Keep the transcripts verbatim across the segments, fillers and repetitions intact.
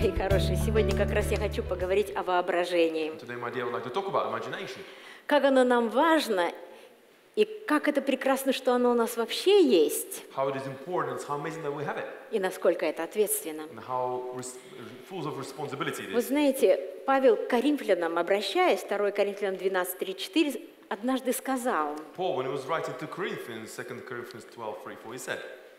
Мои хорошие, сегодня как раз я хочу поговорить о воображении. Today, my dear, I would like to talk about imagination. Как оно нам важно, и как это прекрасно, что оно у нас вообще есть, How it is important, how amazing that we have it, и насколько это ответственно. and how res- full of responsibility it Вы is. знаете, Павел к Коринфянам, обращаясь, второе Коринфянам двенадцать, три, четыре, однажды сказал: Paul, when he was writing to Corinthians, Second Corinthians twelve, three, four, he said,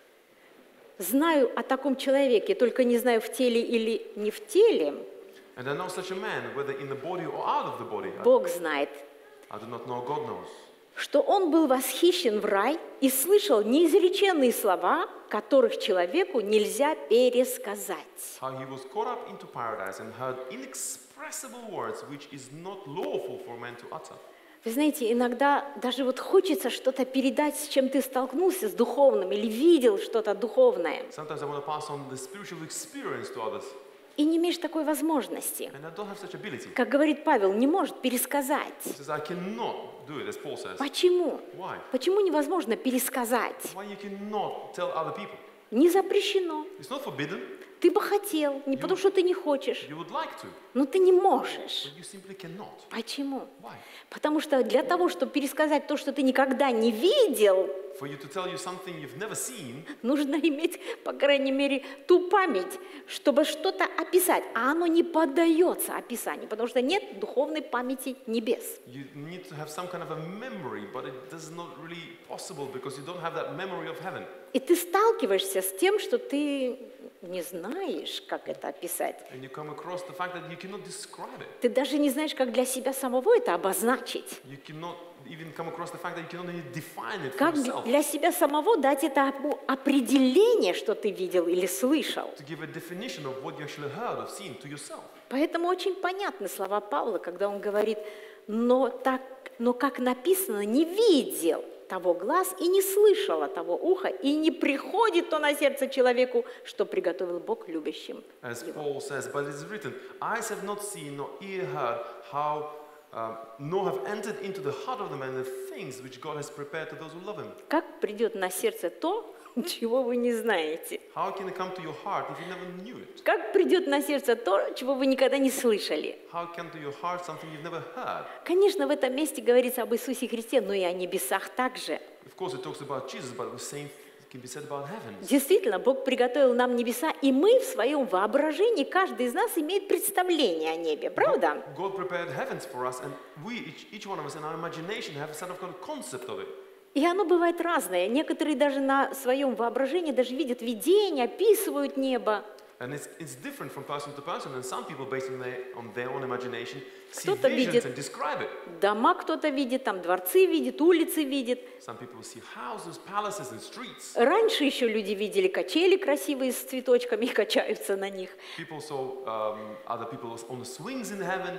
«Знаю о таком человеке, только не знаю, в теле или не в теле. and I know such a man, whether in the body or out of the body. I, Бог знает, I do not know, God knows. что он был восхищен в рай и слышал неизреченные слова, которых человеку нельзя пересказать». How he was caught up into paradise and heard inexpressible words which is not lawful for man to utter. Вы знаете, иногда даже вот хочется что-то передать, с чем ты столкнулся, с духовным, или видел что-то духовное, Sometimes I want to pass on the spiritual experience to others, и не имеешь такой возможности. and I don't have such ability. Как говорит Павел, не может пересказать. He says, I cannot do it, as Paul says. Почему? Why? Почему невозможно пересказать? Why you cannot tell other people? Не запрещено. It's not forbidden. Ты бы хотел, не потому что ты не хочешь, You would like to, но ты не можешь. but you simply cannot. Почему? Why? Потому что для того, чтобы пересказать то, что ты никогда не видел, For you to tell you something you've never seen, нужно иметь, по крайней мере, ту память, чтобы что-то описать. А оно не поддается описанию, потому что нет духовной памяти небес. you need to have some kind of a memory, but it is not really possible because you don't have that memory of heaven. И ты сталкиваешься с тем, что ты не знаешь, как это описать. And you come across the fact that you cannot describe it. Ты даже не знаешь, как для себя самого это обозначить. You cannot even come across the fact that you cannot even define it for Как yourself. для себя самого дать это опу- определение, что ты видел или слышал. To give a definition of what you actually heard or seen to yourself. Поэтому очень понятны слова Павла, когда он говорит: «Но, так, но как написано, не видел того глаз и не слышало того уха, и не приходит то на сердце человеку, что приготовил Бог любящим». As Paul says, but it is written, eyes have not seen, nor ear heard, how, uh, nor have entered into the heart of the man the things which God has prepared to those who love him. Как придет на сердце то, чего вы не знаете? How can it come to your heart if you never knew it? Как придет на сердце то, чего вы никогда не слышали? How come to your heart something you've never heard? Конечно, в этом месте говорится об Иисусе Христе, но и о небесах также. Of course, it talks about Jesus, but the same can be said about heaven. Действительно, Бог приготовил нам небеса, и мы в своем воображении, каждый из нас имеет представление о небе, правда? God prepared heavens for us, and we, each, each one of us in our imagination, have a sort of kind of concept of it. И оно бывает разное. Некоторые даже на своем воображении даже видят видения, описывают небо. And it's, it's different from person to person, and some people, based on their, on their own imagination, see Кто-то visions видит and describe it. дома, кто-то видит, там дворцы видит, улицы видит. Some people see houses, palaces, and streets. Раньше еще люди видели качели красивые с цветочками и качаются на них. People saw um, other people on the swings in heaven,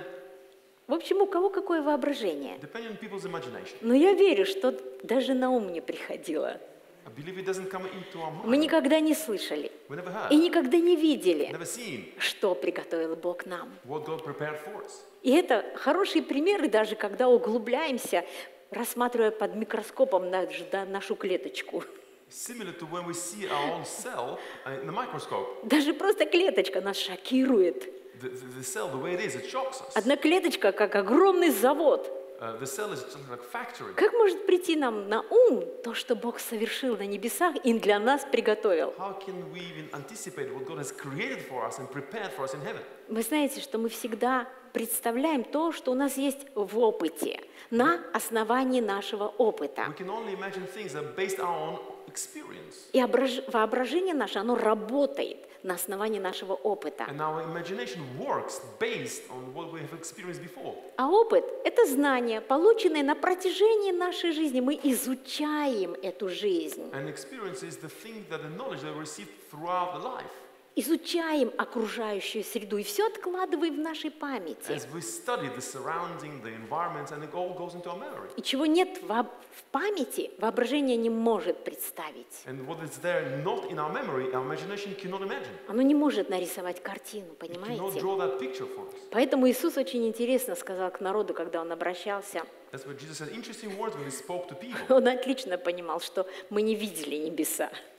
В общем, у кого какое воображение. depending on people's imagination. Но я верю, что даже на ум не приходило. I believe it doesn't come into our Мы mind. никогда не слышали We never и heard, никогда не видели, never seen что приготовил Бог нам. what God prepared for us. И это хорошие примеры, даже когда углубляемся, рассматривая под микроскопом наш- да, нашу клеточку. Similar to when we see our own cell uh, in the microscope. Даже просто клеточка нас шокирует. The, the, the cell, the way it is, it shocks us. Одна клеточка, как огромный завод. Uh, the cell is just like a factory. Как может прийти нам на ум то, что Бог совершил на небесах и для нас приготовил? How can we even anticipate what God has created for us and prepared for us in heaven? Вы знаете, что мы всегда представляем то, что у нас есть в опыте, на основании нашего опыта. We can only imagine things that are based on our own experience. И ображ- воображение наше, оно работает на основании нашего опыта. And our imagination works based on what we have experienced before. А опыт – это знания, полученные на протяжении нашей жизни. Мы изучаем эту жизнь, And experience is the thing that the knowledge that we receive throughout the life. изучаем окружающую среду и все откладываем в нашей памяти. As we study the surrounding, the environment, and it all goes into our memory. И чего нет в, об- в памяти, воображение не может представить. And what is there not in our memory, our imagination cannot imagine. Оно не может нарисовать картину, It cannot понимаете? draw that picture for us. Поэтому Иисус очень интересно сказал к народу, когда Он обращался. That's why Jesus said interesting words when he spoke to people. Он отлично понимал, что мы не видели небеса.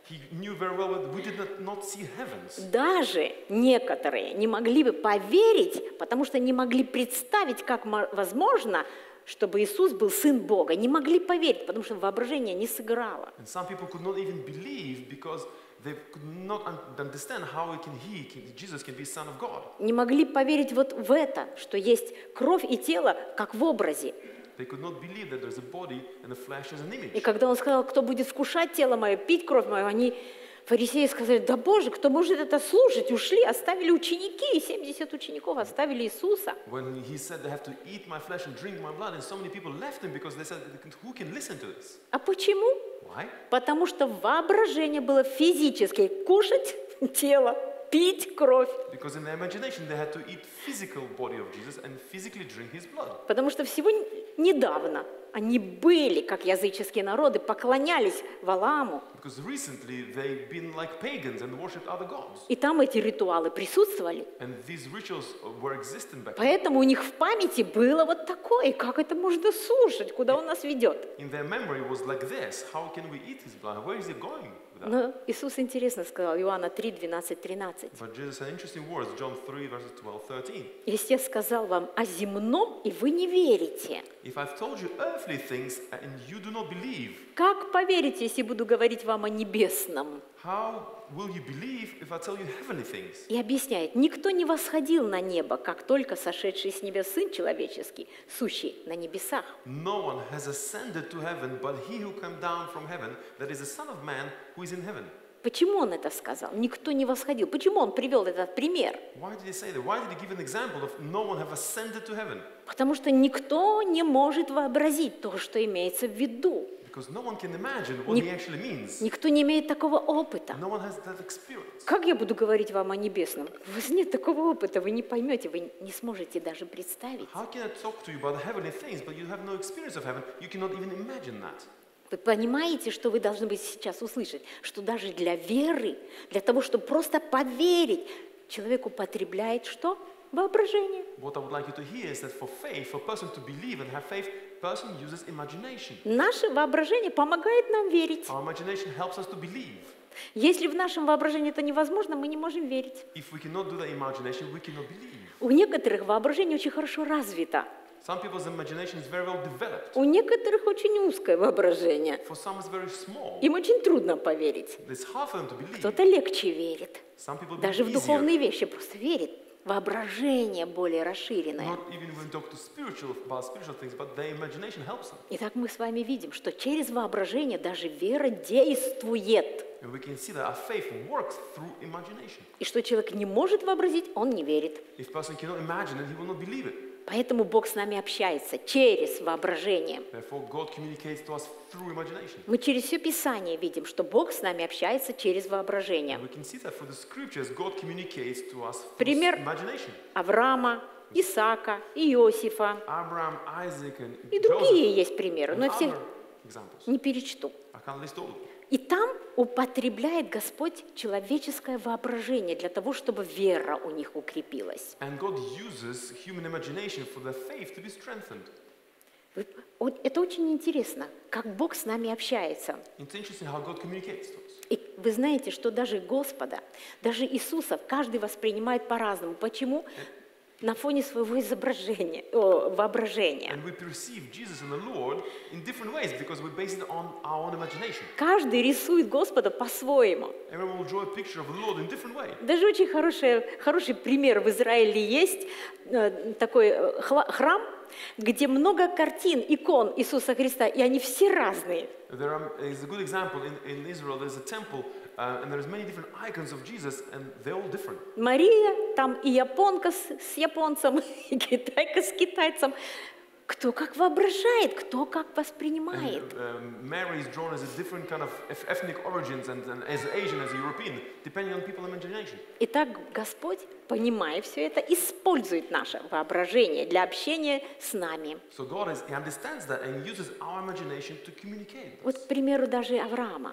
He knew very well that we did not, not see heavens. Даже некоторые не могли бы поверить, потому что не могли представить, как мо- возможно, чтобы Иисус был Сын Бога. Не могли поверить, потому что воображение не сыграло. And some people could not even believe because they could not un- understand how he can, he can, Jesus can be Son of God. Не могли поверить вот в это, что есть кровь и тело, как в образе. They could not believe that there's a body and the flesh is an И image. когда он сказал, кто будет вкушать тело мое, пить кровь мою, они, фарисеи, сказали, да Боже, кто может это слушать? Ушли, оставили ученики, и семьдесят учеников оставили Иисуса. When he said they have to eat my flesh and drink my blood, and so many people left him because they said, who can listen to this? А почему? Why? Потому что воображение было физически кушать тело, пить кровь. Because in their imagination they had to eat physical body of Jesus and physically drink his blood. Потому что всего н- недавно они были, как языческие народы, поклонялись Валааму. Because recently they've been like pagans and worshipped other gods. И там эти ритуалы присутствовали. And these rituals were existent back then. Поэтому у них в памяти было вот такое. Как это можно слушать? Куда он нас ведет? In their memory was like this. How can we eat his blood? Where is he going with that? Но Иисус интересно сказал, Иоанна три, двенадцать, тринадцать. But Jesus had interesting words, John three, verses twelve, thirteen. Если я сказал вам о земном, и вы не верите, If I've told you earthly things and you do not believe, как поверите, если буду говорить вам о небесном? how will you believe if I tell you heavenly things? И объясняет, никто не восходил на небо, как только сошедший с небес Сын Человеческий, сущий на небесах. No one has ascended to heaven but he who came down from heaven, that is the Son of Man who is in heaven. Почему он это сказал? Никто не восходил. Почему он привел этот пример? Why did he say that? Why did he give an example of no one have ascended to heaven? Потому что никто не может вообразить то, что имеется в виду. Because no one can imagine what Ник- he actually means. Никто не имеет такого опыта. No one has that experience. Как я буду говорить вам о небесном? У вас нет такого опыта, вы не поймете, вы не сможете даже представить. How can I talk to you about the heavenly things, but you have no experience of heaven? You cannot even imagine that. Вы понимаете, что вы должны быть сейчас услышать? Что даже для веры, для того, чтобы просто поверить, человек употребляет что? Воображение. What I would like you to hear is that for faith, for a person to believe and have faith, person uses imagination. Наше воображение помогает нам верить. Our imagination helps us to believe. Если в нашем воображении это невозможно, мы не можем верить. If we cannot do that imagination, we cannot believe. У некоторых воображение очень хорошо развито. Some people's imagination is very well developed. У некоторых очень узкое воображение. For some, it's very small. Им очень трудно поверить. It's hard for them to believe. Кто-то легче верит. Some people Даже в believe easier. духовные вещи просто верит. Воображение более расширенное. Not even when we talk to spiritual about spiritual things, but their imagination helps them. Итак, мы с вами видим, что через воображение даже вера действует. And we can see that our faith works through imagination. И что человек не может вообразить, он не верит. If a person cannot imagine it, he will not believe it. Поэтому Бог с нами общается через воображение. Therefore, God communicates to us through imagination. Мы через все Писание видим, что Бог с нами общается через воображение. And we can see that through the scriptures, God communicates to us through Пример imagination. Авраама, Исаака, Иосифа Abraham, Isaac, and и Joseph. другие есть примеры, And но я всех other examples. не перечту. I can't list all of them. И там употребляет Господь человеческое воображение для того, чтобы вера у них укрепилась. And God uses human imagination for their faith to be strengthened. Вы- вот это очень интересно, как Бог с нами общается. It's interesting how God communicates to us. И вы знаете, что даже Господа, даже Иисуса каждый воспринимает по-разному. Почему? На фоне своего изображения, о, воображения. And we perceive Jesus and the Lord in different ways because we base it on our own imagination. Каждый рисует Господа по-своему. Everyone will draw a picture of the Lord in different way. Даже очень хороший, хороший пример в Израиле есть, э, такой э, хла- храм, где много картин, икон Иисуса Христа, и они все разные. There are, is a good example in, in Israel. There's a temple, uh, and there's many different icons of Jesus, and they're all different. Мария, там и японка с, с японцем, и китайка с китайцем. Кто как воображает, кто как воспринимает. And, um, Mary is drawn as a different kind of eth- ethnic origins, and, and as Asian, as a European, depending on people's imagination. Итак, Господь, понимая все это, использует наше воображение для общения с нами. So God is, He understands that and uses our imagination to communicate. with us. Вот, к примеру, даже Авраама.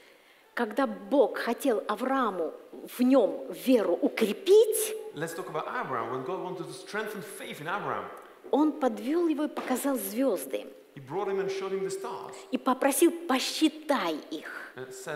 Когда Бог хотел Аврааму в нем веру укрепить, Let's talk about Abraham. When God wanted to strengthen faith in Abraham, Он подвел его и показал звезды. He brought him and showed him the stars, И попросил, посчитай их. and said,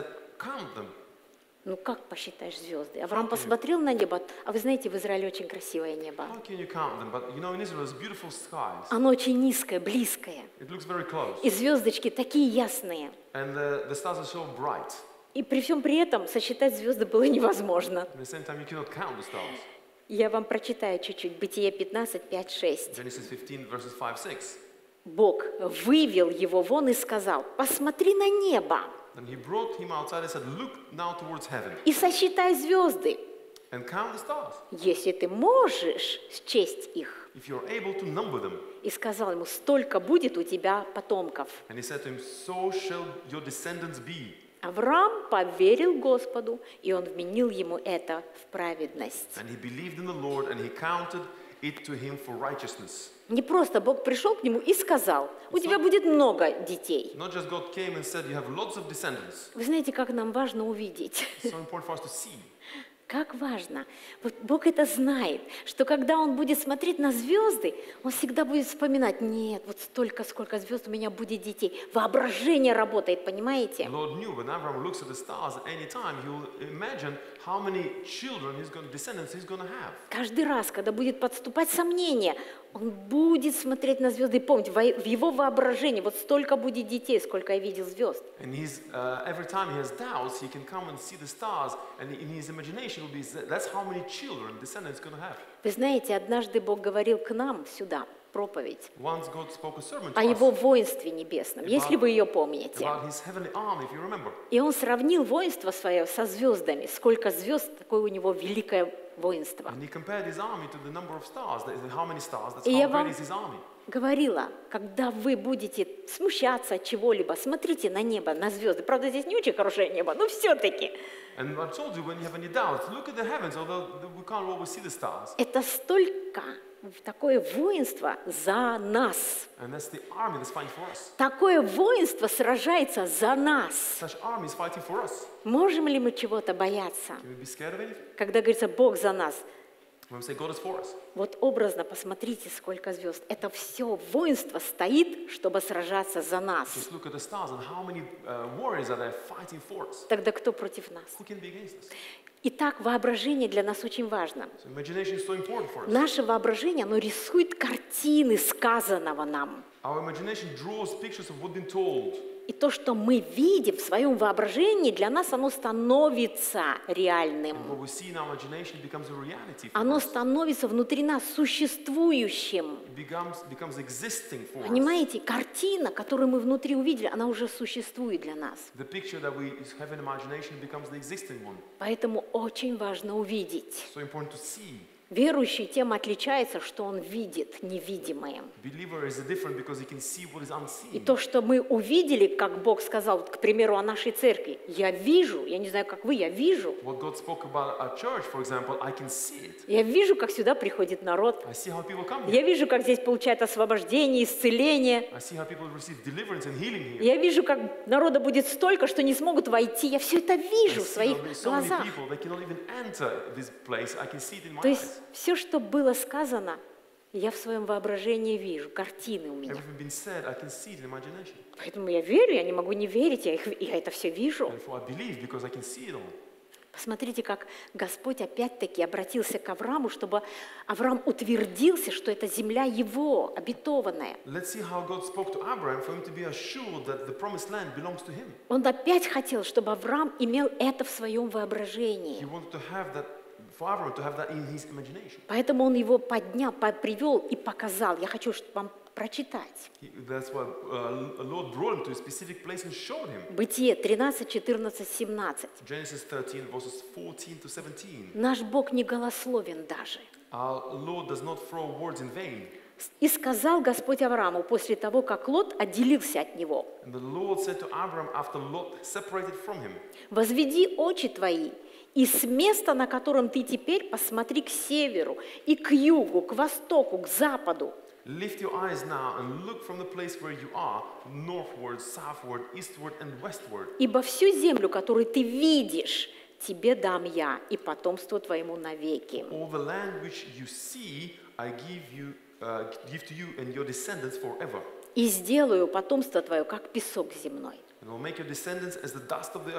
count them. Ну как посчитаешь звезды? Авраам посмотрел на небо, а вы знаете, в Израиле очень красивое небо. How can you count them? But you know, in Israel, there's beautiful skies. Оно очень низкое, близкое. It looks very close. И звездочки такие ясные. And the, the stars are so bright. И при всем при этом сосчитать звезды было невозможно. At the same time, you cannot count the stars. Я вам прочитаю чуть-чуть. Бытие пятнадцать, пять, шесть. Genesis fifteen, verses five, six. Бог вывел его вон и сказал: посмотри на небо Then he brought him outside and said, look now towards heaven и сосчитай звезды, and count the stars, если ты можешь счесть их. if you're able to number them. И сказал ему: столько будет у тебя потомков. And he said to him, so shall your descendants be. Авраам поверил Господу, и он вменил ему это в праведность. And he believed in the Lord, and he counted it to him for righteousness. Не просто Бог пришел к нему и сказал: у тебя будет много детей. Not just God came and said, you have lots of descendants. Вы знаете, как нам важно увидеть? It's so important for us to see. Как важно. Вот Бог это знает, что когда Он будет смотреть на звезды, Он всегда будет вспоминать: нет, вот столько, сколько звезд у меня будет детей. Воображение работает, понимаете? The Lord knew when Abraham looks at the stars at any time, he will imagine how many children he's going, descendants he's going to have. Каждый раз, когда будет подступать сомнение, Он будет смотреть на звезды и помнить, во- в его воображении вот столько будет детей, сколько я видел звезд. And he's, uh, every time he has doubts, he can come and see the stars, and in his imagination will be, that's how many children, descendants he's going to have. Вы знаете, однажды Бог говорил к нам сюда, проповедь, Once God spoke a sermon to о us Его воинстве небесном, если вы ее помните. about his heavenly army, if you remember. И Он сравнил воинство свое со звездами. Сколько звезд, такое у него великое воинство. And he compared his army to the number of stars. That is, how many stars, that's И how я great вам is his army. говорила, когда вы будете смущаться от чего-либо, смотрите на небо, на звезды. Правда, здесь не очень хорошее небо, но все-таки. And I told you, when you have any doubts, look at the heavens, although we can't always see the stars. Это столько, такое воинство за нас. And that's the army that's fighting for us. Такое воинство сражается за нас. Such army is fighting for us. Можем ли мы чего-то бояться? Can we be scared of anything? Когда говорится «Бог за нас», When we say God is for us. вот образно посмотрите, сколько звезд. Это все воинство стоит, чтобы сражаться за нас. Just look at the stars and how many uh, warriors are there fighting for us. Тогда кто против нас? Who can be against us? Итак, воображение для нас очень важно. So imagination is so important for us. Наше воображение, оно рисует картины сказанного нам. Our imagination draws pictures of what's been told. И то, что мы видим в своем воображении, для нас оно становится реальным. What we see in our imagination becomes a reality for Оно us. становится внутри нас существующим. It becomes, becomes existing for us. Понимаете, картина, которую мы внутри увидели, она уже существует для нас. The picture that we have in imagination becomes the existing one. Поэтому очень важно увидеть. So important to see. Верующий тем отличается, что он видит невидимое. Believer is different because he can see what is И unseen. то, что мы увидели, как Бог сказал, вот, к примеру, о нашей церкви, я вижу, я не знаю, как вы, я вижу. What God spoke about our church, for example, I can see it. Я вижу, как сюда приходит народ. I see how people come Я here. вижу, как здесь получают освобождение, исцеление. I see how people receive deliverance and healing here. Я вижу, как народа будет столько, что не смогут войти. Я все это I вижу в see своих how so many глазах. people, they cannot even enter this place. I can see it in my То eyes. есть все, что было сказано, я в своем воображении вижу, картины у меня. Everything been said, I can see it in imagination. Поэтому я верю, я не могу не верить, я, их, я это все вижу. Therefore, I believe because I can see it all. Посмотрите, как Господь опять-таки обратился к Аврааму, чтобы Авраам утвердился, что эта земля его, обетованная. Let's see how God spoke to Abraham for him to be assured that the promised land belongs to him. Он опять хотел, чтобы Авраам имел это в своем He воображении. wanted to have that, for Abraham to have that in his imagination. Поэтому он его поднял, по- привел и показал. Я хочу чтобы вам прочитать. He, that's why uh, Lord brought him to a specific place and showed him. Бытие тринадцать, четырнадцать, семнадцать. Genesis thirteen, verses fourteen to seventeen. Наш Бог не голословен даже. Our Lord does not throw words in vain. И сказал Господь Аврааму после того, как Лот отделился от него: And the Lord said to Abraham after Lot separated from him, «Возведи очи твои, и с места, на котором ты теперь, посмотри к северу, и к югу, к востоку, к западу, lift your eyes now and look from the place where you are, northward, southward, eastward, and westward. ибо всю землю, которую ты видишь, тебе дам я и потомству твоему навеки». All the land which you see, I give you, uh, give to you and your descendants forever. «И сделаю потомство твое, как песок земной». And will make your descendants as the dust of the earth.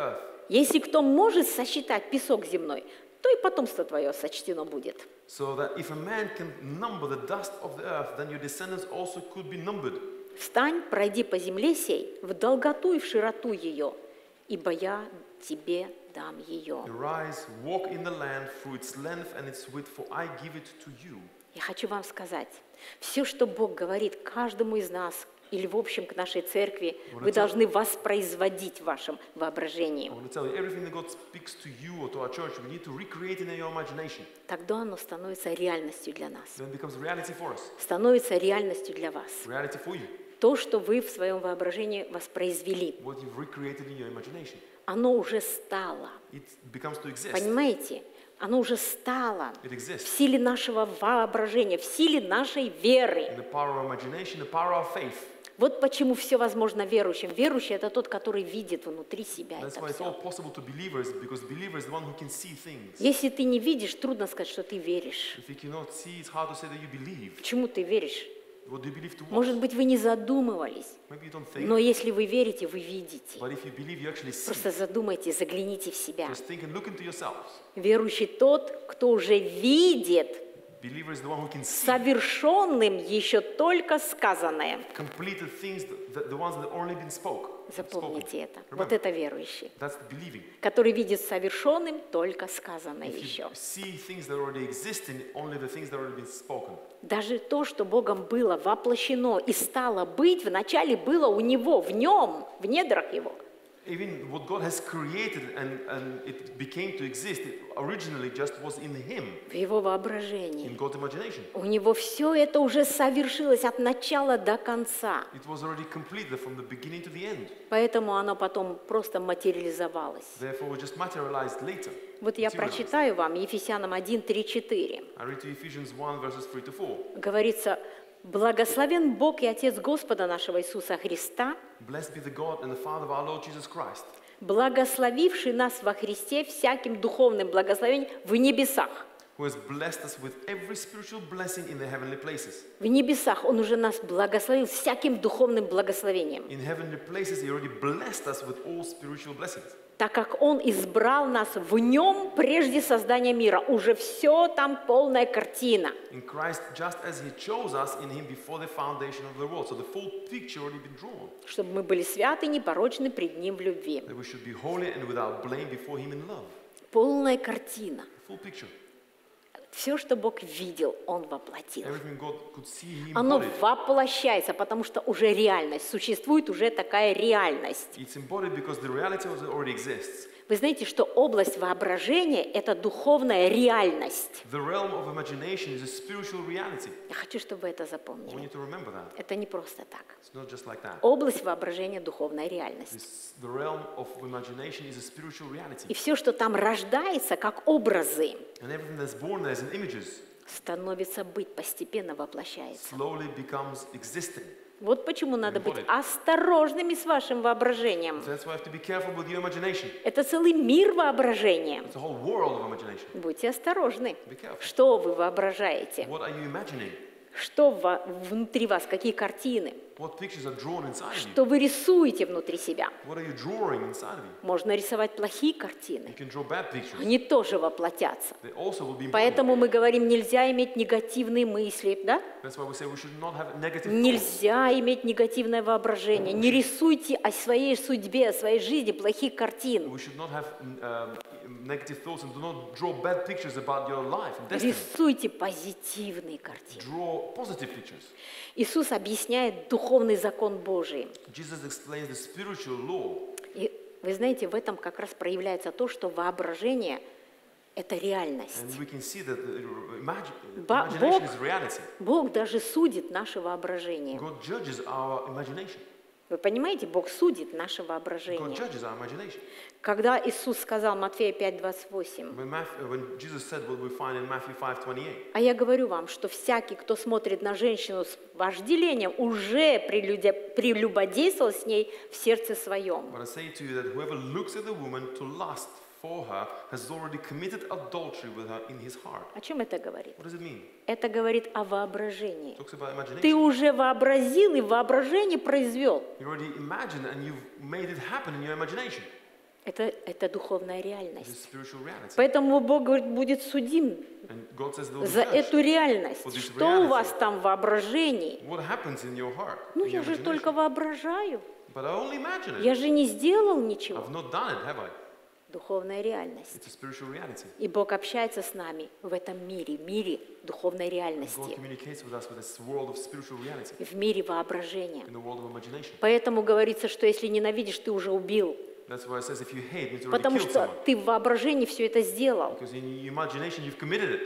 Если кто может сосчитать песок земной, то и потомство твое сочтено будет. So that if a man can number the dust of the earth, then your descendants also could be numbered. Встань, пройди по земле сей, в долготу и в широту ее, ибо я тебе дам ее. Arise, walk in the land through its length and its width, for I give it to you. Я хочу вам сказать, все, что Бог говорит каждому из нас, или в общем к нашей церкви, вы должны воспроизводить в вашем воображении. I want to tell you, everything that God speaks to you or to our church, we need to recreate it in your imagination. Тогда оно становится реальностью для нас, Then it becomes reality for us, становится реальностью для вас. reality for you. То, что вы в своем воображении воспроизвели, What you've recreated in your imagination, оно уже стало. it becomes to exist. Понимаете? Оно уже стало It в exists. силе нашего воображения, в силе нашей веры. In the power of imagination, the power of faith. Вот почему все возможно верующим. Верующий – это тот, который видит внутри себя That's это why it's all все. possible to believers, because believer is the one who can see things. Если ты не видишь, трудно сказать, что ты веришь. If you cannot see, it's hard to say that you believe. Почему ты веришь? What do you believe to what? Может быть, вы не задумывались, Maybe you don't think, но если вы верите, вы видите. but if you believe, you actually see. Просто задумайтесь, загляните в себя. Just think and look into yourselves. Верующий тот, кто уже видит Believer is the one who can see совершенным еще только сказанное. completed things, the, the ones that only been spoke. Запомните spoken. это. Вот Remember, это верующий, that's the believing. который видит совершенным только сказанное If еще. you see things that already exist in only the things that already been spoken. Даже то, что Богом было воплощено и стало быть, вначале было у Него, в Нем, в недрах Его. Even what God has created and, and it became to exist, it originally just was in Him, В Его in воображении. God's imagination. У Него все это уже совершилось от начала до конца. It was already completed from the beginning to the end. Поэтому оно потом просто материализовалось. Therefore, it just materialized later. Вот я Materialized. прочитаю вам Ефесянам один, три, четыре. I read to Ephesians one, verses three to four. Говорится, «Благословен Бог и Отец Господа нашего Иисуса Христа, Blessed be the God and the Father of our Lord Jesus Christ, благословивший нас во Христе всяким духовным благословением в небесах». who has blessed us with every spiritual blessing in the heavenly places. В небесах Он уже нас благословил всяким духовным благословением, In heavenly places, He already blessed us with all spiritual blessings. так как Он избрал нас в Нем прежде создания мира. Уже все там полная картина. In Christ, just as He chose us in Him before the foundation of the world. So the full picture already been drawn. Чтобы мы были святы, непорочны пред Ним в любви. That we should be holy and without blame before Him in love. Полная картина. Full picture. Все, что Бог видел, Он воплотил. Everything God could see, He Оно embodied. воплощается, потому что уже реальность. Существует уже такая реальность. It's embodied because the reality of it already exists. Вы знаете, что область воображения – это духовная реальность. The realm of imagination is a spiritual reality. Я хочу, чтобы вы это I want запомнили. you to remember that. Это не просто так. It's not just like that. Область воображения – духовная реальность. This, the realm of imagination is a spiritual reality. И все, что там рождается, как образы, And everything that's born there is in images, становится быть, постепенно воплощается. slowly becomes existing. Вот почему надо быть Embodied. осторожными с вашим воображением. So that's why you have to be careful with your imagination. Это целый мир воображения. It's a whole world of imagination. Будьте осторожны. Be careful. Что вы воображаете? What are you imagining? Что во- внутри вас? Какие картины? What pictures are drawn inside of you? Что вы рисуете внутри себя? What are you drawing inside of you? Можно рисовать плохие You картины. can draw bad pictures. Они тоже воплотятся. They also will be embodied. Поэтому мы говорим, нельзя иметь негативные мысли, да? That's why we say we should not have negative thoughts. Нельзя иметь негативное воображение. Не рисуйте о своей судьбе, о своей жизни плохих картин. We should not have um, negative thoughts and do not draw bad pictures about your life and destiny. Рисуйте позитивные картины. Draw positive pictures. Иисус объясняет духовный закон Божий. Jesus explains the spiritual law. И вы знаете, в этом как раз проявляется то, что воображение – это реальность. And we can see that the imagi- Ба- imagination Бог- is reality. Бог даже судит наше воображение. God judges our imagination. Вы понимаете, Бог судит наше God воображение. judges our imagination. Когда Иисус сказал, Матфея пять, двадцать восемь, When, Matthew, when Jesus said what we find in Matthew five twenty-eight, а я говорю вам, что всякий, кто смотрит на женщину с вожделением, уже прелюдя- прелюбодействовал с ней в сердце своем. but I say to you that whoever looks at the woman to lust for her has already committed adultery with her in his heart. О чем это говорит? What does it mean? Это говорит о воображении. It talks about Ты imagination. уже вообразил и воображение произвел. You already imagined and you've made it happen in your imagination. Это, это духовная It's реальность. a spiritual reality. Поэтому Бог говорит, будет судим And God says they'll be за judged. эту реальность. for this Что у reality. вас там в воображении? What happens in your heart? Ну, in я your же imagination? только воображаю. But I only imagine it. Я же не сделал ничего. I've not done it, have I? Духовная реальность. It's a spiritual reality. И Бог общается с нами в этом мире, мире духовной God реальности, communicates with us with this world of spiritual reality, в мире воображения. in the world of imagination. Поэтому говорится, что если ненавидишь, ты уже убил. That's why it says if you hate, means you already Потому killed что someone. ты в воображении все это сделал. Because in your imagination you've committed it.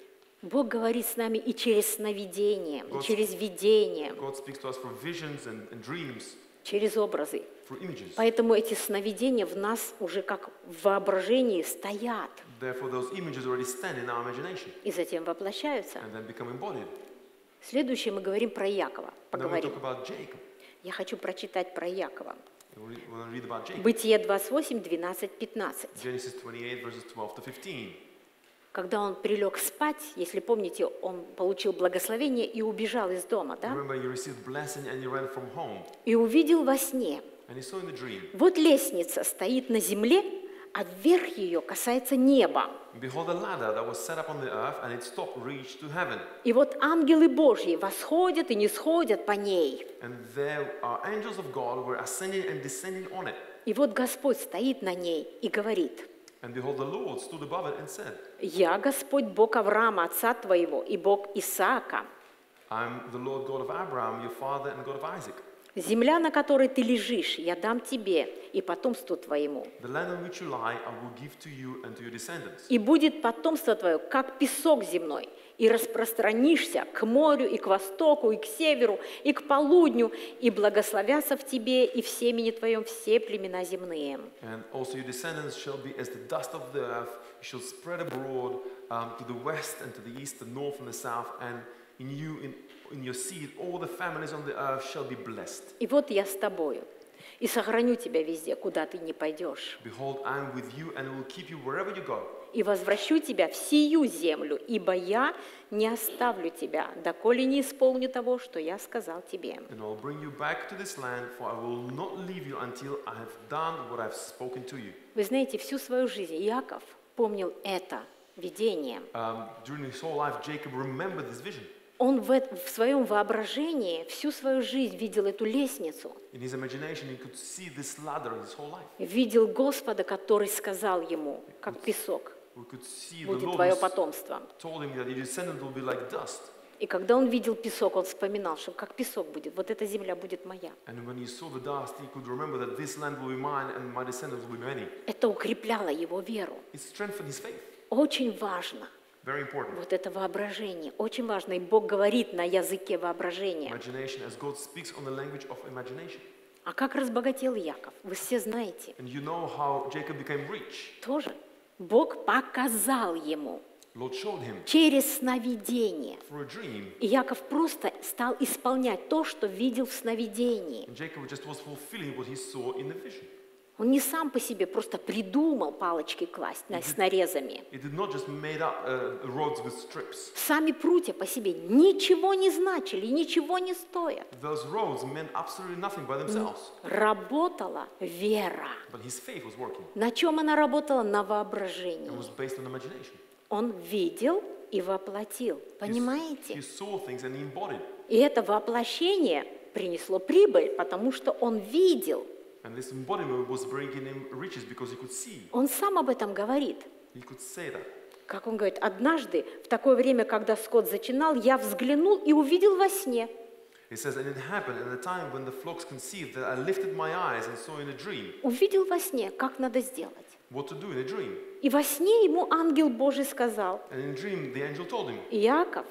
Бог говорит с нами и через сновидение, и God- через видение, God speaks to us through visions and, and dreams, через образы. through images. Поэтому эти сновидения в нас уже как в воображении стоят Therefore, those images already stand in our imagination и затем воплощаются. and then become embodied. Следующее мы говорим про Якова. And then we Поговорим. talk about Jacob. Я хочу прочитать про Якова. We want to read about Jacob. Бытие двадцать восемь, двенадцать, пятнадцать. Genesis twenty-eight, verses twelve to fifteen. Когда он прилег спать, если помните, он получил благословение и убежал из дома, да? Remember, you received blessing and you ran from home. И увидел во сне. And he saw in the dream, Вот лестница стоит на земле, а верх ее касается неба. behold, a ladder that was set up on the earth, and its top reached to heaven. И вот ангелы Божьи восходят и не сходят по ней. And there are angels of God were ascending and descending on it. И вот Господь стоит на ней и говорит: And behold, the Lord stood above it and said, «Я Господь Бог Авраама, отца твоего, и Бог Исаака. I'm the Lord God of Abraham, your father, and God of Isaac. Земля, на которой ты лежишь, я дам тебе и потомству твоему. The land on which you lie, I will give to you and to your descendants. И будет потомство твое, как песок земной, и распространишься к морю, и к востоку, и к северу, и к полудню, и благословятся в тебе и в семени твоем все племена земные». And also your descendants shall be as the dust of the earth. You shall spread abroad um, to the west and to the east, the north and the south, and in you, in, in your seed, all the families on the earth shall be blessed. И вот я с тобою, и сохраню тебя везде, куда ты не пойдешь, Behold, I am with you and will keep you wherever you go. и возвращу тебя в сию землю, ибо я не оставлю тебя, доколе не исполню того, что я сказал тебе». And I will bring you back to this land, for I will not leave you until I have done what I have spoken to you. Вы знаете, всю свою жизнь Иаков помнил это видение. Um, during his whole life, Jacob remembered this vision. Он в, эт- в своем воображении всю свою жизнь видел эту лестницу, In his imagination, he could see this ladder his whole life. видел Господа, который сказал ему, как песок, We could see the будет Lord твое who потомство. told him that your descendant will be like dust. И когда он видел песок, он вспоминал, что как песок будет, вот эта земля будет моя. And when he saw the dust, he could remember that this land will be mine and my descendants will be many. Это укрепляло его веру. It strengthened his faith. Очень важно. Very important. Вот это воображение. Очень важно. И Бог говорит на языке воображения. Imagination, as God speaks on the language of imagination. А как разбогател Яков? Вы все знаете. And you know how Jacob became rich. Тоже. Бог показал ему Lord showed him через сновидение. through a dream. И Яков просто стал исполнять то, что видел в сновидении. And Jacob just was fulfilling what he saw in the vision. Он не сам по себе просто придумал палочки класть на- с нарезами. He did not just made up uh, rods with strips. Сами прутья по себе ничего не значили и ничего не стоят. Those rods meant absolutely nothing by themselves. Работала вера. But his faith was working. На чем она работала? На It воображении. was based on imagination. Он видел и воплотил. He, Понимаете? he saw things and he embodied. И это воплощение принесло прибыль, потому что он видел. And this embodiment was bringing him riches because he could see. Он сам об этом говорит. He could say that. Как он говорит, однажды, в такое время, когда скот зачинал, я взглянул и увидел во сне. It says, and it happened at the time when the flocks conceived that I lifted my eyes and saw in a dream Увидел во сне, как надо сделать. what to do in a dream. И во сне ему ангел Божий сказал: And in a dream, the angel told him, Иаков.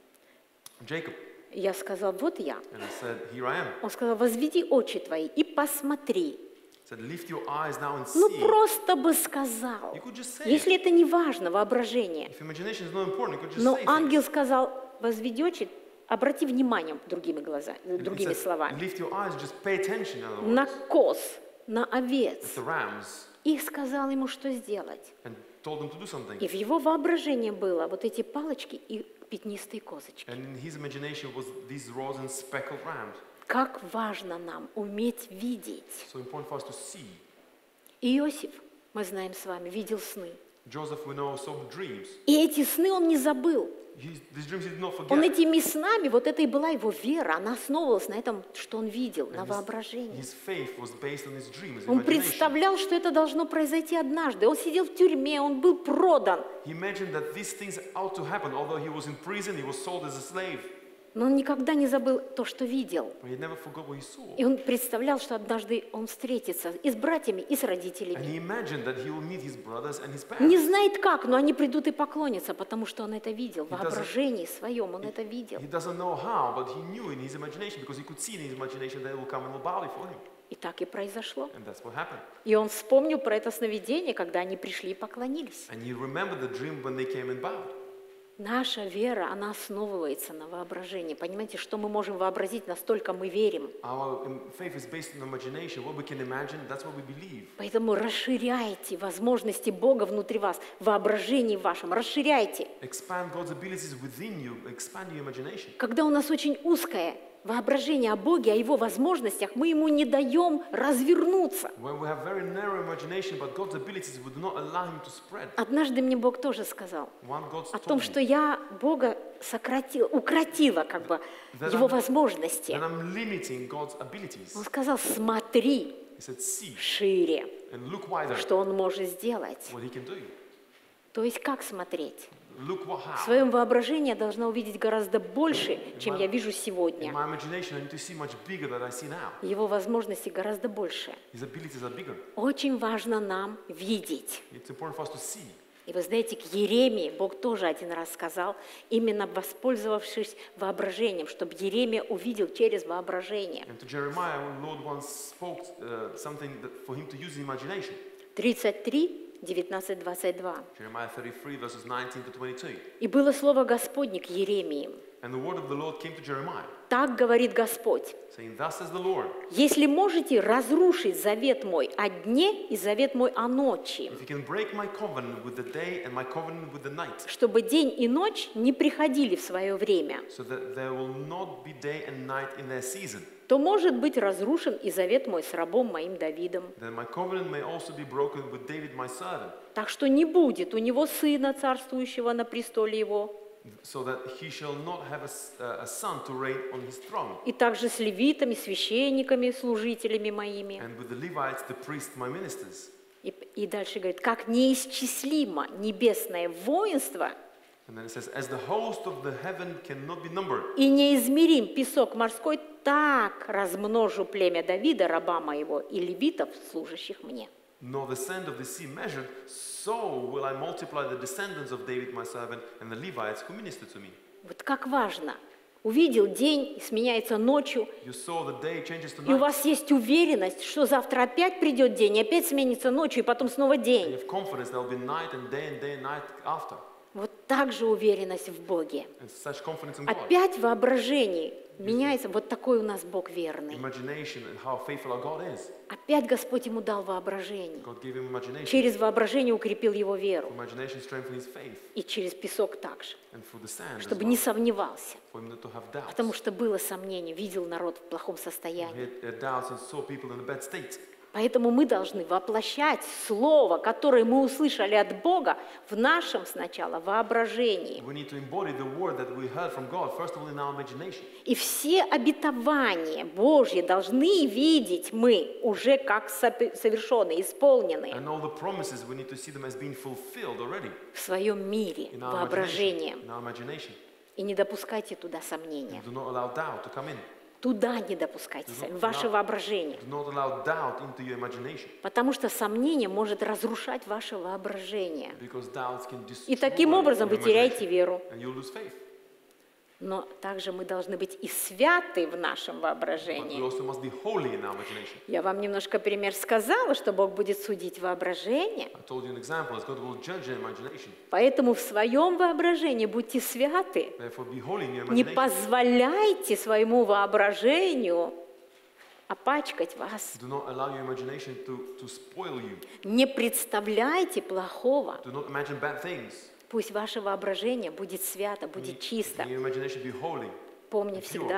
Jacob. Я сказал: вот я. And I said, here I am. Он сказал: возведи очи твои и посмотри. I said, lift your eyes now and Ну see. просто бы сказал. You could just say it. Если это не важно, воображение. If imagination is not important, you could just Но say ангел things. сказал: возведи очи, обрати внимание другими глазами, And it другими says, словами. lift your eyes, just pay attention, in other words, На коз, на to овец. the rams, И сказал ему, что сделать. and told them to do something. И в его воображении было вот эти палочки и пятнистые козочки. And in his imagination was these rows and speckled rams. Как важно нам уметь видеть. So important for us to see. И Иосиф, мы знаем с вами, видел сны. Joseph, we know, saw dreams. И эти сны он не забыл. He, these dreams he did not Он forget. этими снами, вот это и была его вера, она основывалась на этом, что он видел, на And his, воображении. his faith was based on his dream, his Он imagination. представлял, что это должно произойти однажды. Он сидел в тюрьме, он был продан. He imagined that these things ought to happen. Although he was in prison, he was sold as a slave. Но он никогда не забыл то, что видел. But he never forgot what he saw. И он представлял, что однажды он встретится и с братьями, и с And родителями. he imagined that he will meet his brothers and his Не parents. знает как, но они придут и поклонятся, потому что он это видел. В He doesn't- воображении своем он это видел. He doesn't know how, but he knew in his imagination, because he could see in his imagination that they will come and will bow before him. И так и произошло. And that's what happened. И он вспомнил про это сновидение, когда они пришли и поклонились. And he remembered the dream when they came and bowed. Наша вера, она основывается на воображении. Понимаете, что мы можем вообразить, настолько мы верим. Our um, faith is based on imagination. What we can imagine, that's what we believe. Поэтому расширяйте возможности Бога внутри вас, воображение вашем, расширяйте. Expand God's abilities within you. Expand your imagination. Когда у нас очень узкое воображение о Боге, о Его возможностях, мы Ему не даем развернуться. When we have very narrow imagination about God's abilities, we do not allow Him to spread. Однажды мне Бог тоже сказал One God о told том, me что я Бога сократила, укротила как бы that Его I'm- возможности. that I'm limiting God's abilities. Он сказал, смотри He said, see шире, and look wider что Он может сделать. what He can do. То есть как смотреть? Look what В how. своем воображении я должна увидеть гораздо больше, чем я вижу In сегодня. my imagination, I need to see much bigger than I see now. Его возможности гораздо больше. His abilities are bigger. Очень важно нам видеть. It's important for us to see. И вы знаете, к Еремии Бог тоже один раз сказал, именно воспользовавшись воображением, чтобы Еремия увидел через воображение. And to Jeremiah, when Lord once spoke uh, something that for him to use his imagination. тридцать три, девятнадцать, двадцать два. Jeremiah thirty-three, verses nineteen to twenty-two. «И было слово Господне к Еремии. And the word of the Lord came to Jeremiah, Так говорит Господь, saying, Thus says the Lord, если можете разрушить завет мой о дне и завет мой о ночи, if you can break my covenant with the day and my covenant with the night, чтобы день и ночь не приходили в свое время, so that there will not be day and night in their season, то может быть разрушен и завет мой с рабом моим Давидом. then my covenant may also be broken with David my servant, Так что не будет у него сына, царствующего на престоле его, so that he shall not have a, s- uh, a son to reign on his throne, и также с левитами, священниками, служителями моими». and with the Levites, the priests, my ministers. И, и дальше говорит, как неисчислимо небесное воинство And then it says, As the host of the heaven cannot be numbered, и неизмерим песок морской, так размножу племя Давида, раба моего, и левитов, служащих мне. nor the sand of the sea measured, so will I multiply the descendants of David my servant and the Levites who minister to me. Вот как важно. Увидел день, и сменяется ночью, You saw the day changes to и у night, вас есть уверенность, что завтра опять придет день, и опять сменится ночью, и потом снова and you день. have confidence there will be night and day and day and night after. Вот так же уверенность в Боге. And such confidence in God. Опять воображение меняется. Вот такой у нас Бог верный. Imagination and how faithful our God is. Опять Господь ему дал воображение. God gave him imagination. Через воображение укрепил его веру. Imagination strengthened his faith. И через песок также. And through the sand as Чтобы well, не сомневался. for him not to have doubts. Потому что было сомнение, видел народ в плохом He состоянии. had uh, doubts and saw people in a bad state. Поэтому мы должны воплощать Слово, которое мы услышали от Бога, в нашем сначала воображении. We need to embody the word that we heard from God, first of all in our imagination. И все обетования Божьи должны видеть мы уже как сопе- совершенные, исполненные And all the promises, we need to see them as being fulfilled already в своем мире, in our воображением. imagination. In our imagination. И не допускайте туда сомнения. Do not allow doubt to come in. Туда не допускайте сомнения, в ваше воображение. Do not allow doubt into your imagination. Потому что сомнение может разрушать ваше воображение. Because doubts can destroy И таким образом your вы теряете imagination. веру. And you'll lose faith. Но также мы должны быть и святы в нашем But we воображении. also must be holy in our imagination. Я вам немножко пример сказала, что Бог будет судить воображение. I told you an example, as God will judge your imagination. Поэтому в своем воображении будьте святы. Therefore, be holy in your Не imagination. позволяйте своему воображению опачкать вас. Do not allow your imagination to, to spoil you. Не представляйте плохого. Do not imagine bad things. Пусть ваше воображение будет свято, будет чисто. May your imagination be holy. Помни Pure. всегда,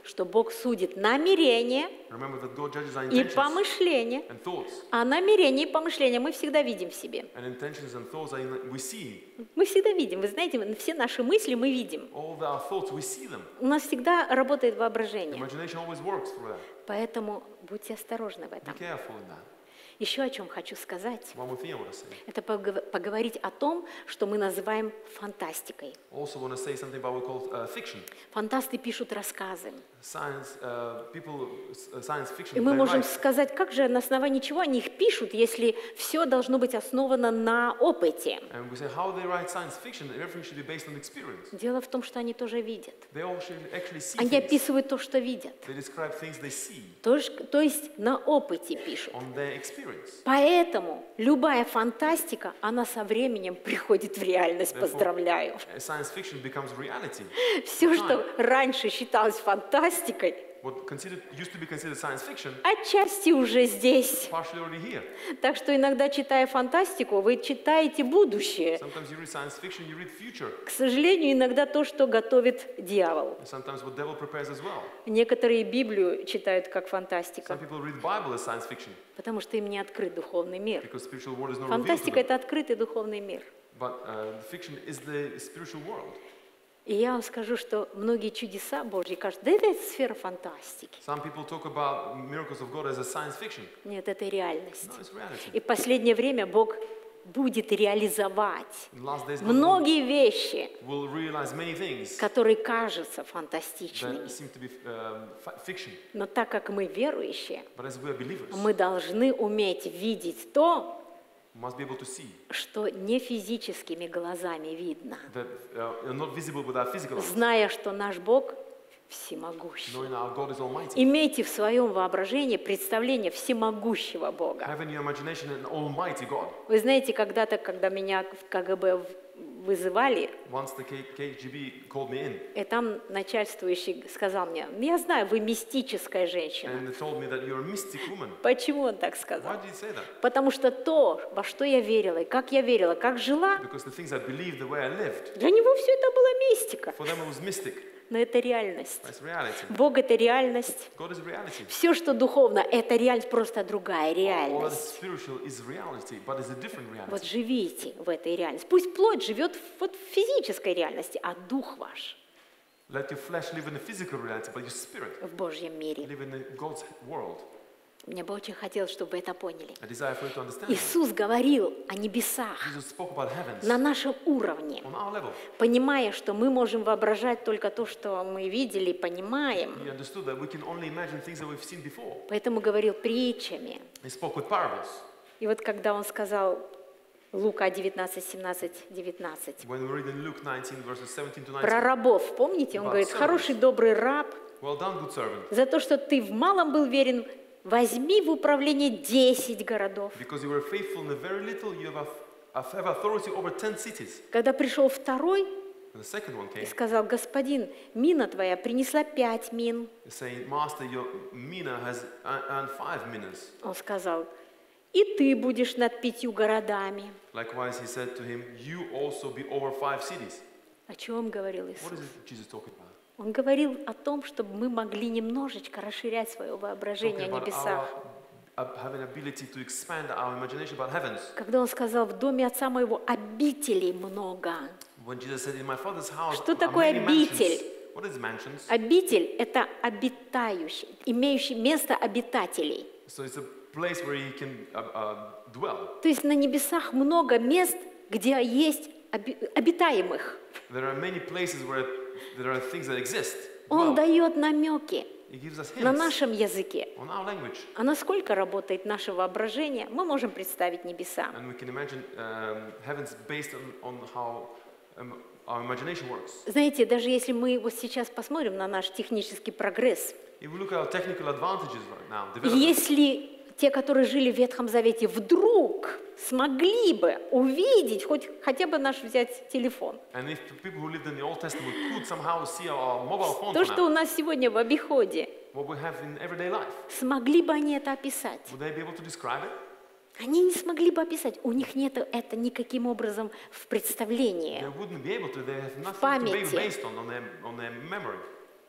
что Бог судит намерение Remember that God judges our и intentions помышление. and thoughts. А намерение и помышление мы всегда видим в себе. And intentions and thoughts are in, we see. Мы всегда видим. Вы знаете, все наши мысли мы видим. All our thoughts, we see them. У нас всегда работает воображение. Imagination always works through that. Поэтому будьте осторожны в Be этом. careful in that. Еще о чем хочу сказать. One more thing I want to say. Это погов- поговорить о том, что мы называем фантастикой. Also want to say something about what we call uh, fiction. Фантасты пишут рассказы. Science, uh, people, uh, science fiction. И мы they можем write. сказать, как же на основании чего они их пишут, если все должно быть основано на опыте. And we say how they write science fiction. Everything should be based on experience. Дело в том, что они тоже видят. They all should actually see Они things. описывают то, что видят. They describe things they see То есть, то есть на опыте пишут. on their experience. Поэтому любая фантастика, она со временем приходит в реальность. Поздравляю. Uh, Science fiction becomes reality. Все, что раньше считалось фантастикой, What considered used to be considered science fiction, отчасти уже здесь. partially already here. Так что иногда, читая фантастику, вы читаете будущее. Sometimes you read science fiction, you read future. К сожалению, иногда то, что готовит дьявол. And sometimes what devil prepares as well. Некоторые Библию читают как Some фантастика, people read Bible as science fiction потому что им не открыт духовный мир. because spiritual world is not revealed to Фантастика — them. это открытый духовный мир. But uh, fiction is the spiritual world. И я вам скажу, что многие чудеса Божьи кажут, да это сфера фантастики. Some people talk about miracles of God as a science fiction. Нет, это реальность. No, it's reality. И в последнее время Бог будет реализовать In the last days, God многие вещи, will realize many things которые кажутся that фантастичными. seem to be um, fi- fiction. Но так как мы верующие, But as we are believers, мы должны уметь видеть то, we must be able to see что не физическими глазами видно, that uh, are not visible with our physical eyes, зная, что наш Бог всемогущий. knowing our God is Almighty. Имейте в своем воображении представление всемогущего Бога. Have in your imagination an Almighty God. Вы знаете, когда-то, когда меня в КГБ в- вызывали, Once the K- KGB called me in и там начальствующий сказал мне, я знаю, вы мистическая женщина. and they told me that you're a mystic woman. Почему он так Why сказал? did he say that? Потому что то, во что я верила, и как я верила, как жила, Because the things I believed, the way I lived, для него все это была мистика. for them it was mystic. Но это реальность. That's reality. Бог — это реальность. God is reality. Все, что духовно, это реальность, просто другая All that is реальность. spiritual is reality, but it's a different Вот reality. живите в этой реальности. Пусть плоть живет в- вот в физической реальности, а дух ваш Let your flesh live in the physical reality, but your spirit в Божьем мире. live in the God's world. Мне бы очень хотелось, чтобы вы это поняли. I desire for you to understand that. Иисус говорил о небесах Jesus spoke about heavens на нашем уровне, on our level. понимая, что мы можем воображать только то, что мы видели и понимаем. He understood that we can only imagine things that we've seen before. Поэтому говорил притчами. He spoke with parables. И вот когда он сказал Лука девятнадцать, семнадцать, девятнадцать, When we read in Luke nineteen, verses seventeen to про nineteen, рабов, помните, он About говорит, servants. хороший добрый раб, well done, good servant, за то, что ты в малом был верен, возьми в управление десять городов. because you were faithful in the very little, you have, have authority over ten cities. Когда пришел второй And the second one и came, сказал, господин, мина твоя принесла пять мин. saying, Master, your mina has ear- earned five minas. Он сказал, и ты будешь над пятью городами. Likewise, he said to him, you also be over five cities. О чем говорил What Иисус? is it Jesus talking about? Он говорил о том, чтобы мы могли немножечко расширять свое воображение Talking о about небесах. our, uh, having ability to expand our imagination about heavens. Когда он сказал, в доме отца моего обителей много. When Jesus said, in my father's house Что are такое many обитель? mansions. What is mansions? Обитель — это обитающий, имеющий место обитателей. So it's a place where you can uh, uh, dwell. То есть на небесах много мест, где есть оби- обитаемых. There are many places where there are things that exist. Он Dwell. дает намеки He gives us на hints нашем языке. on our language. А насколько работает наше воображение, мы можем представить небеса. And we can imagine um, heavens based on, on how um, our imagination works. Знаете, даже если мы вот сейчас посмотрим на наш технический прогресс, If we look at our technical advantages right now, и development, если те, которые жили в Ветхом Завете, вдруг смогли бы увидеть, хоть хотя бы наш взять телефон, and if the people who lived in the Old Testament could somehow see our mobile phone то, now, что у нас сегодня в обиходе, what we have in everyday life, смогли бы они это описать? would they be able to describe it? Они не смогли бы описать, у них нет это никаким образом в They представлении. wouldn't be able to. They have nothing to be памяти. based on, on their, on their memory.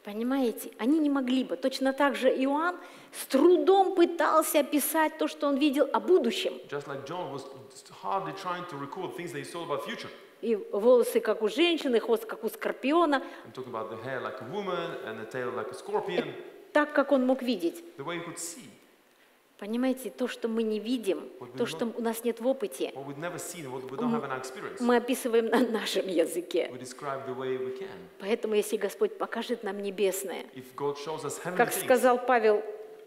Понимаете? Они не могли бы. Точно так же Иоанн с трудом пытался описать то, что он видел о будущем. Just like John was hardly trying to record things that he saw about future. И волосы, как у женщины, хвост, как у скорпиона. I'm talking about the hair like a woman and the tail like a scorpion. Так, как он мог видеть. The way he could see. Понимаете, то, что мы не видим, то, что у нас нет в опыте, What we've never seen, what we don't have in our experience. мы описываем на нашем языке. We describe the way we can. Поэтому, если Господь покажет нам небесное, If God shows us heavenly как things, сказал Павел,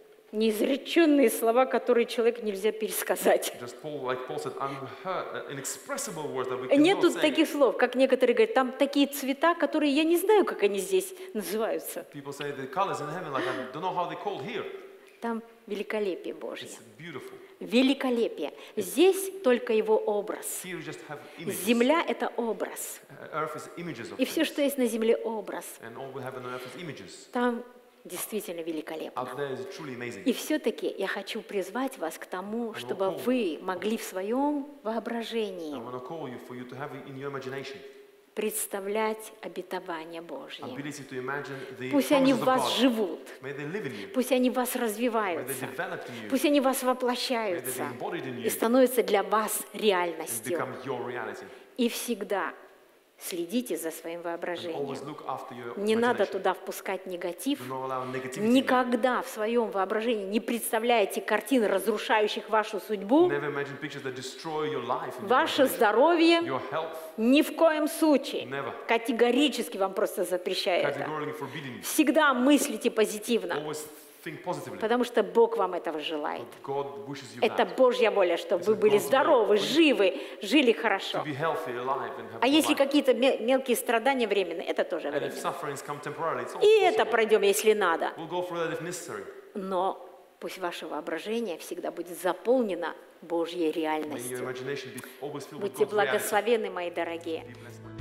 неизреченные слова, которые человеку нельзя пересказать. just Paul, like Paul said, unheard, inexpressible words that we cannot Нету say. таких слов, как некоторые говорят, там такие цвета, которые я не знаю, как они здесь называются. People say the colors in heaven, like I don't know how they're called here. Там великолепие Божье. It's beautiful. Великолепие. Здесь только его образ. Here we just have images. Земля – это образ. Earth is images of И все, things. что есть на земле – образ. And all we have on earth is images. Там действительно великолепно. Out there is truly amazing. И все-таки я хочу призвать вас к тому, чтобы call- вы могли в своем I воображении want to call you for you to have in your imagination представлять обетование Божье. ability to imagine the Пусть они promises в of вас God. живут, May they live in you. пусть они в вас May they развиваются, develop in you. пусть они в вас May they воплощаются be embodied in и you становятся для вас and реальностью. become your reality. И всегда следите за своим Always воображением. look after your Не надо imagination. туда впускать негатив. Do not allow negativity. Никогда в своем воображении не представляете картин, разрушающих вашу судьбу, Never imagine pictures that destroy your life and your ваше imagination. здоровье. Your health. Ни в коем случае. Never. Категорически вам просто запрещаю это. Categorically forbidden you. Всегда мыслите позитивно, Always think positively. потому что Бог вам этого желает. God wishes you Это that. Божья воля, чтобы вы были здоровы, живы, жили хорошо. To be healthy, alive, and have А a если life. какие-то ме- мелкие страдания временные, это тоже And if временно. sufferings come temporarily, it's also И это possible. пройдем, если надо. We'll go through that if necessary. Но пусть ваше воображение всегда будет заполнено Божьей May your реальностью. imagination be always filled with Будьте God's reality. благословенны, мои дорогие. Be blessed.